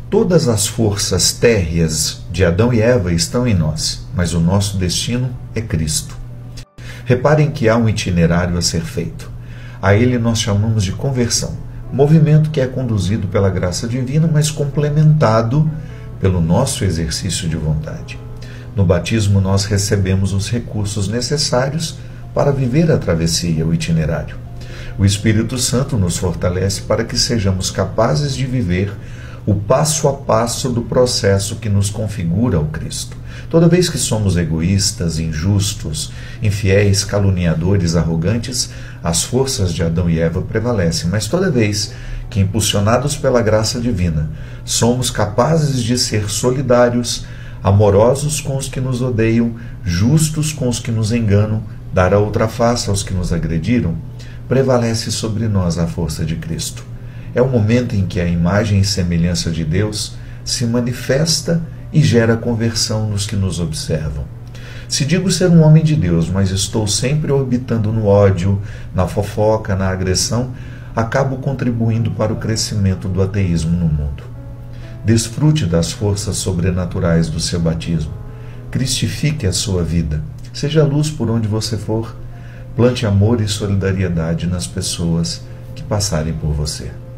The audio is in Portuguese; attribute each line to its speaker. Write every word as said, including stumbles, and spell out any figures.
Speaker 1: Todas as forças térreas de Adão e Eva estão em nós, mas o nosso destino é Cristo. Reparem que há um itinerário a ser feito. A ele nós chamamos de conversão, movimento que é conduzido pela graça divina, mas complementado pelo nosso exercício de vontade. No batismo nós recebemos os recursos necessários para viver a travessia, o itinerário. O Espírito Santo nos fortalece para que sejamos capazes de viver o passo a passo do processo que nos configura ao Cristo. Toda vez que somos egoístas, injustos, infiéis, caluniadores, arrogantes, as forças de Adão e Eva prevalecem. Mas toda vez que, impulsionados pela graça divina, somos capazes de ser solidários, amorosos com os que nos odeiam, justos com os que nos enganam, dar a outra face aos que nos agrediram, prevalece sobre nós a força de Cristo. É o momento em que a imagem e semelhança de Deus se manifesta e gera conversão nos que nos observam. Se digo ser um homem de Deus, mas estou sempre orbitando no ódio, na fofoca, na agressão, acabo contribuindo para o crescimento do ateísmo no mundo. Desfrute das forças sobrenaturais do seu batismo. Cristifique a sua vida. Seja luz por onde você for. Plante amor e solidariedade nas pessoas que passarem por você.